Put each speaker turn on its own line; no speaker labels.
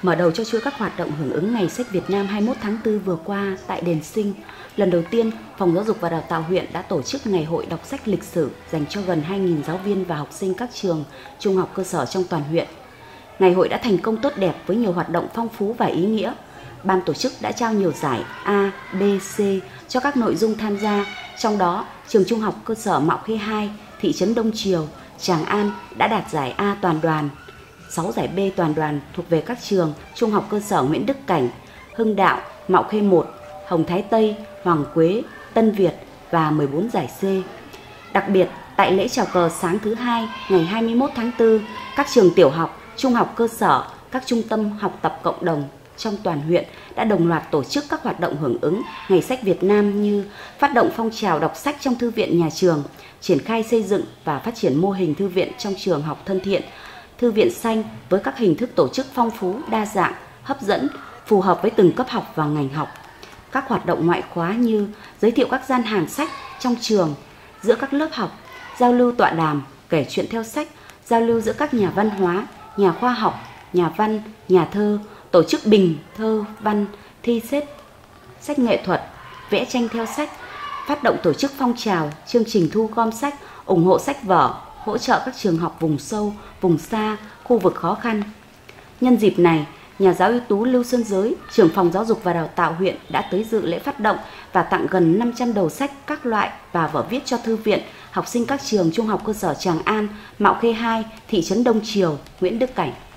Mở đầu cho chuỗi các hoạt động hưởng ứng Ngày sách Việt Nam 21 tháng 4 vừa qua tại Đền Sinh, lần đầu tiên, Phòng Giáo dục và Đào tạo huyện đã tổ chức Ngày hội đọc sách lịch sử dành cho gần 2.000 giáo viên và học sinh các trường trung học cơ sở trong toàn huyện. Ngày hội đã thành công tốt đẹp với nhiều hoạt động phong phú và ý nghĩa. Ban tổ chức đã trao nhiều giải A, B, C cho các nội dung tham gia, trong đó trường trung học cơ sở Mạo Khê 2, thị trấn Đông Triều, Tràng An đã đạt giải A toàn đoàn. 6 giải B toàn đoàn thuộc về các trường trung học cơ sở Nguyễn Đức Cảnh, Hưng Đạo, Mạo Khê 1, Hồng Thái Tây, Hoàng Quế, Tân Việt và 14 giải C. Đặc biệt, tại lễ chào cờ sáng thứ hai ngày 21 tháng 4, các trường tiểu học, trung học cơ sở, các trung tâm học tập cộng đồng trong toàn huyện đã đồng loạt tổ chức các hoạt động hưởng ứng Ngày sách Việt Nam như phát động phong trào đọc sách trong thư viện nhà trường, triển khai xây dựng và phát triển mô hình thư viện trong trường học thân thiện, thư viện xanh với các hình thức tổ chức phong phú, đa dạng, hấp dẫn, phù hợp với từng cấp học và ngành học. Các hoạt động ngoại khóa như giới thiệu các gian hàng sách trong trường, giữa các lớp học, giao lưu tọa đàm, kể chuyện theo sách, giao lưu giữa các nhà văn hóa, nhà khoa học, nhà văn, nhà thơ, tổ chức bình, thơ, văn, thi xếp sách nghệ thuật, vẽ tranh theo sách, phát động tổ chức phong trào, chương trình thu gom sách, ủng hộ sách vở, hỗ trợ các trường học vùng sâu, vùng xa, khu vực khó khăn. Nhân dịp này, nhà giáo ưu tú Lưu Xuân Giới, trưởng phòng giáo dục và đào tạo huyện đã tới dự lễ phát động và tặng gần 500 đầu sách các loại và vở viết cho thư viện, học sinh các trường trung học cơ sở Tràng An, Mạo Khê 2, thị trấn Đông Triều, Nguyễn Đức Cảnh.